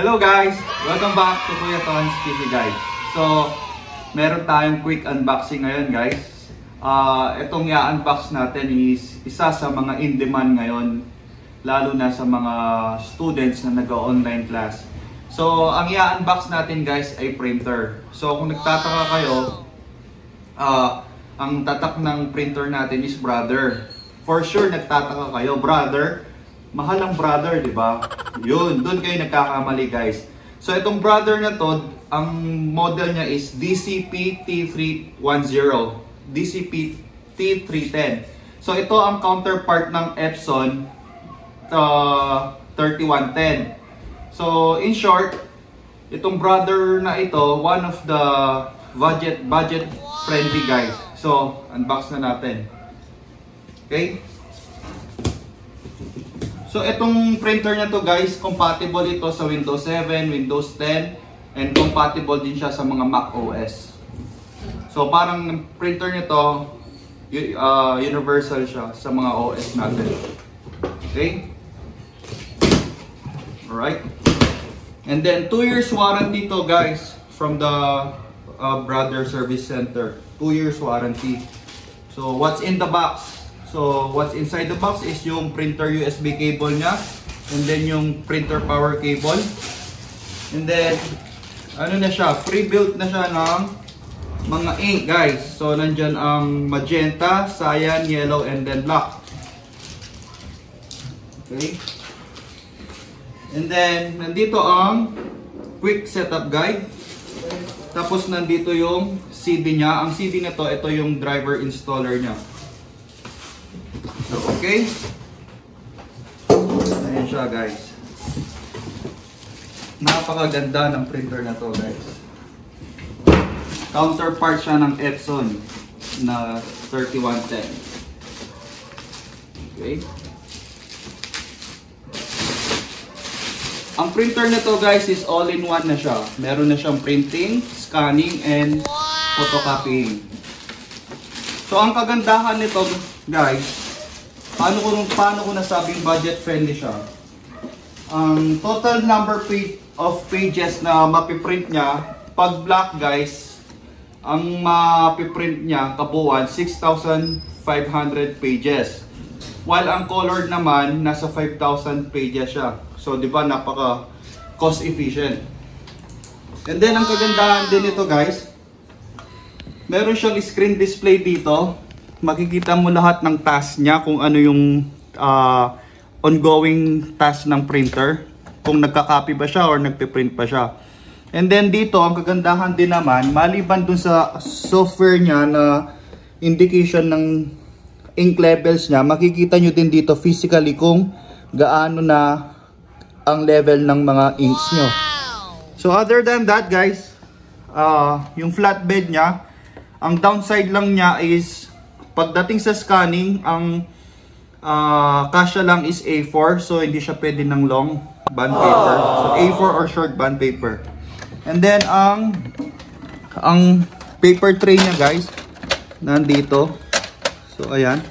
Hello guys! Welcome back to Kuya Ton's TV guys. So, meron tayong quick unboxing ngayon guys. Itong i-unbox natin is isa sa mga in-demand ngayon, lalo na sa mga students na nag-online class. So, ang i-unbox natin guys ay printer. So, kung nagtataka kayo, ang tatak ng printer natin is brother. For sure, nagtataka kayo, brother. Mahal ang brother, di ba? Yun, doon kayo nagkakamali guys. So itong brother na to, ang model niya is DCP-T310. DCP-T310. So ito ang counterpart ng Epson 3110. So in short, itong brother na ito, one of the budget friendly guys. So unbox na natin. Okay? So itong printer na to guys, compatible ito sa Windows 7, Windows 10, and compatible din siya sa mga Mac OS. So parang printer nito, universal siya sa mga OS natin. Okay? Alright. And then 2 years warranty to guys from the Brother Service Center. 2 years warranty. So what's in the box? So, what's inside the box is yung printer USB cable niya, and then yung printer power cable. And then, ano na siya, pre-built na siya ng mga ink guys. So, nandyan ang magenta, cyan, yellow, and then black. Okay. And then, nandito ang quick setup guide. Tapos, nandito yung CD niya. Ang CD na to, ito yung driver installer niya. So, okay. Ayan siya guys. Napakaganda ng printer na to guys. Counterpart siya ng Epson na 3110. Okay. Ang printer na to guys is all-in-one na siya. Meron na siyang printing, scanning, and photocopying. So, ang kagandahan nito guys, paano ko nasabing budget friendly siya? Ang total number of pages na mapiprint niya, pag black guys, ang mapiprint niya kabuuan 6,500 pages. While ang colored naman nasa 5,000 pages siya. So, di ba, napaka cost efficient. And then ang kagandahan din nito guys, meron siyang screen display dito. Makikita mo lahat ng task niya, kung ano yung ongoing task ng printer, kung nagka-copy ba siya or nagpiprint pa siya. And then dito, ang kagandahan din naman, maliban dun sa software niya na indication ng ink levels niya, makikita nyo din dito physically kung gaano na ang level ng mga inks nyo. So other than that guys, yung flatbed niya, ang downside lang niya is pagdating sa scanning, ang kasya lang is A4, so hindi siya pwede ng long bond paper. So A4 or short bond paper. And then ang paper tray niya guys, nandito. So ayan.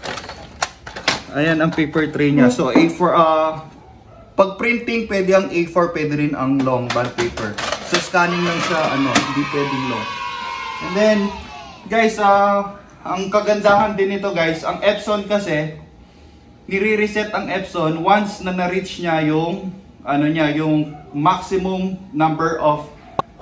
Ayan ang paper tray niya. So A4, pag printing pwede ang A4, pwede rin ang long bond paper. So scanning lang siya, hindi pwedeng long. And then guys, ang kagandahan din nito guys, ang Epson kasi, nire-reset ang Epson once na na-reach niya yung, yung maximum number of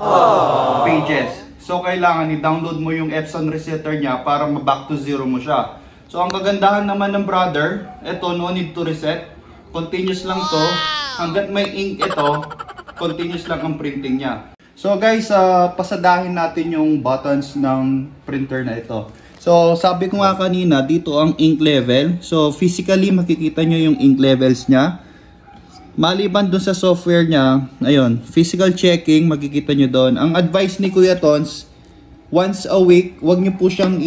pages. So, kailangan i-download mo yung Epson resetter niya para ma-back to zero mo siya. So, ang kagandahan naman ng brother, ito, no need to reset. Continuous lang to. Hanggat may ink ito, continuous lang ang printing niya. So, guys, pasadahin natin yung buttons ng printer na ito. So, sabi ko nga kanina, dito ang ink level. So, physically, makikita nyo yung ink levels niya. Maliban dun sa software niya, ayun, physical checking, makikita nyo doon. Ang advice ni Kuya Tons, once a week, wag nyo po siyang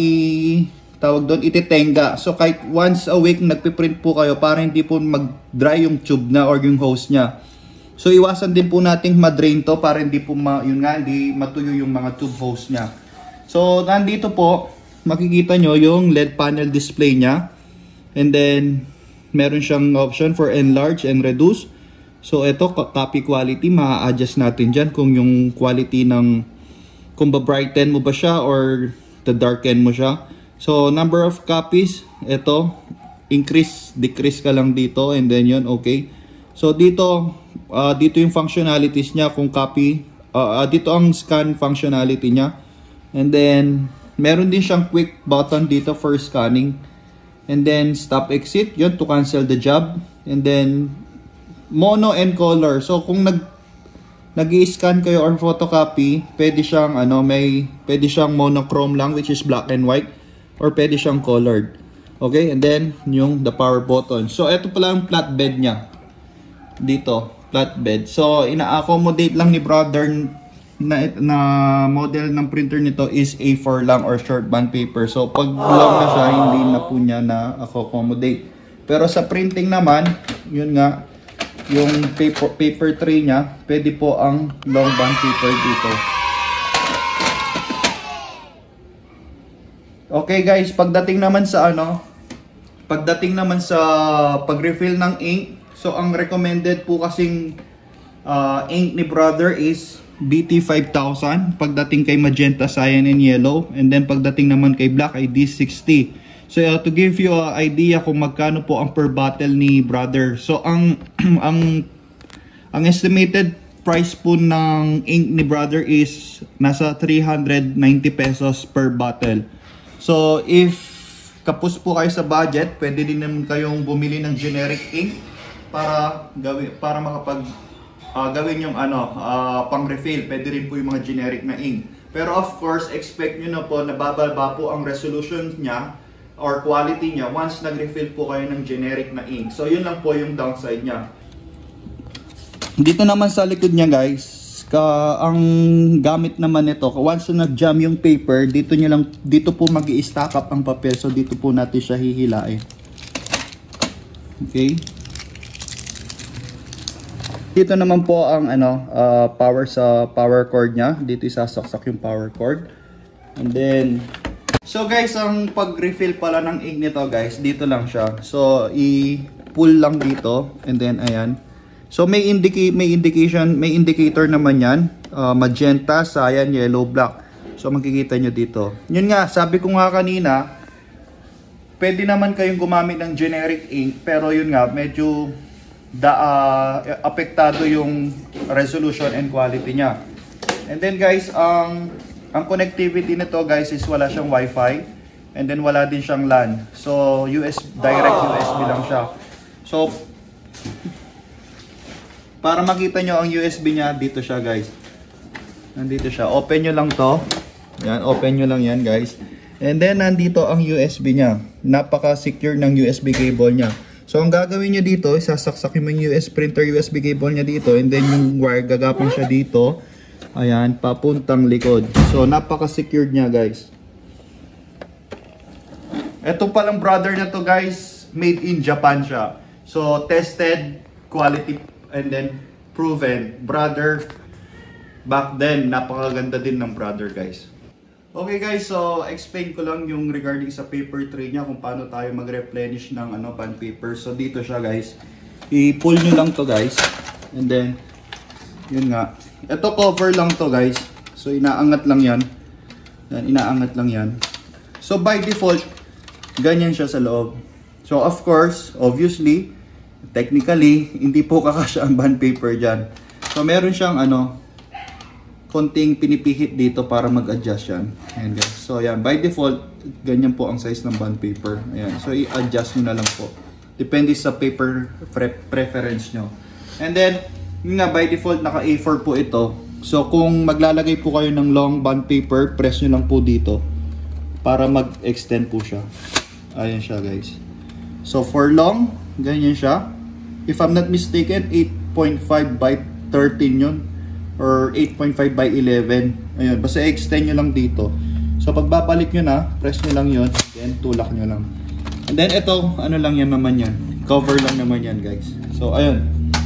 ititenga. So, kahit once a week, nagpiprint po kayo para hindi po mag-dry yung tube na or yung hose niya. So, iwasan din po nating ma-drain to para hindi po, hindi matuyo yung mga tube hose niya. So, nandito po, makikita nyo yung LED panel display niya. And then, meron siyang option for enlarge and reduce. So ito, copy quality, ma-adjust natin dyan kung yung quality ng, kung ba-brighten mo ba siya or darken mo siya. So number of copies, ito, increase, decrease ka lang dito, and then yun, okay. So dito, dito yung functionalities niya, kung copy, dito ang scan functionality niya. And then, meron din siyang quick button dito for scanning. And then, stop exit, yun, to cancel the job. And then, mono and color. So, kung nag-i-scan kayo or photocopy, pwede siyang, pwede siyang monochrome lang, which is black and white. Or pwede siyang colored. Okay, and then, yung the power button. So, ito pala yung flatbed niya. Dito, flatbed. So, ina-accommodate lang ni brother na model ng printer nito is A4 lang or short band paper. So, pag long na siya, hindi na po niya na-accommodate. Pero sa printing naman, yun nga, yung paper tray niya, pwede po ang long band paper dito. Okay guys, pagdating naman sa pag-refill ng ink, so ang recommended po kasing ink ni brother is BT5000 pagdating kay magenta, cyan, and yellow. And then pagdating naman kay black ay D60. So to give you an idea kung magkano po ang per bottle ni brother. So ang estimated price po ng ink ni brother is nasa 390 pesos per bottle. So if kapos po kayo sa budget, pwede din naman kayong bumili ng generic ink para gawin yung pang refill. Pwede rin po yung mga generic na ink. Pero of course, expect nyo na po na bababa po ang resolution niya or quality niya once nag-refill po kayo ng generic na ink. So yun lang po yung downside niya. Dito naman sa likod niya guys, ang gamit naman nito, once na nag-jam yung paper, dito po mag-i-stack up ang papel. So dito po natin siya hihilain. Okay. Dito naman po ang power cord niya. Dito isasaksak yung power cord. And then so guys, ang pag-refill pala ng ink nito guys, dito lang siya. So i-pull lang dito and then ayan. So may indicator naman 'yan. Magenta, cyan, yellow, black. So makikita nyo dito. Yun nga, sabi ko nga kanina, pwede naman kayong gumamit ng generic ink, pero yun nga, medyo apektado yung resolution and quality niya. And then guys, ang connectivity nito guys is wala siyang Wi-Fi, and then wala din siyang LAN. So direct USB lang siya. So para makita nyo ang USB niya, dito siya guys. Nandito siya. Open nyo lang to. Yan, open nyo lang yan guys. And then nandito ang USB niya. Napaka-secure ng USB cable niya. So, ang gagawin nyo dito, isasaksakin mo yung printer USB cable niya dito. And then, yung wire, gagapon siya dito. Ayan, papuntang likod. So, napaka-secured niya, guys. Ito palang brother na to, guys. Made in Japan siya. So, tested, quality, and then proven. Brother, back then, napakaganda din ng brother, guys. Okay guys, so explain ko lang yung regarding sa paper tray niya kung paano tayo mag-replenish ng bond paper. So dito siya guys. I-pull nyo lang to guys. And then, yun nga. Ito cover lang to guys. So inaangat lang yan. Yan, inaangat lang yan. So by default, ganyan siya sa loob. So of course, obviously, technically, hindi po kakasya ang bond paper dyan. So meron siyang konting pinipihit dito para mag-adjust yan. Ayan guys. So ayan, by default, ganyan po ang size ng bond paper. Ayan. So i-adjust nyo na lang po. Depende sa paper preference nyo. And then, yun nga, by default, naka A4 po ito. So kung maglalagay po kayo ng long bond paper, press nyo lang po dito para mag-extend po siya. Ayan siya guys. So for long, ganyan siya. If I'm not mistaken, 8.5 by 13 yun. Or 8.5 by 11. Ayun, basta extend nyo lang dito. So pagbabalik nyo na, press nyo lang yun, then tulak nyo lang. And then ito, ano lang yan naman yan, cover lang naman yan guys. So ayun.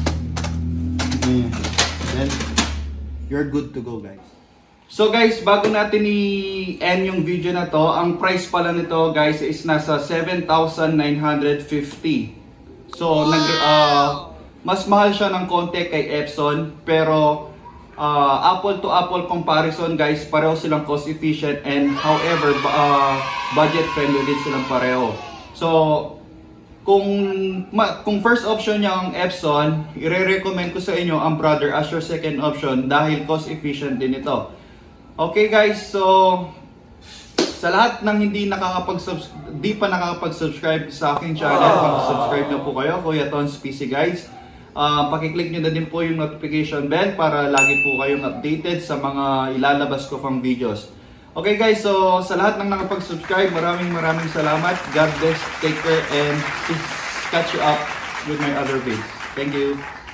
Then you're good to go guys. So guys, bago natin i-end yung video na to, ang price pala nito guys is nasa 7,950. So Mas mahal siya ng konti kay Epson, pero apple to apple comparison guys, pareho silang cost efficient, and however budget friendly din silang pareho. So kung first option niya ang Epson, i-recommend ko sa inyo ang Brother as your second option dahil cost efficient din ito. Okay guys, so sa lahat ng di pa nakakapag-subscribe sa aking channel, mag-subscribe na po kayo, Kuya Tons PC Guides. Pakiclick nyo na din po yung notification bell para lagi po kayong updated sa mga ilalabas ko pang videos. Okay guys, so sa lahat ng nakapag-subscribe, maraming salamat. God bless, take care, and catch you up with my other videos. Thank you.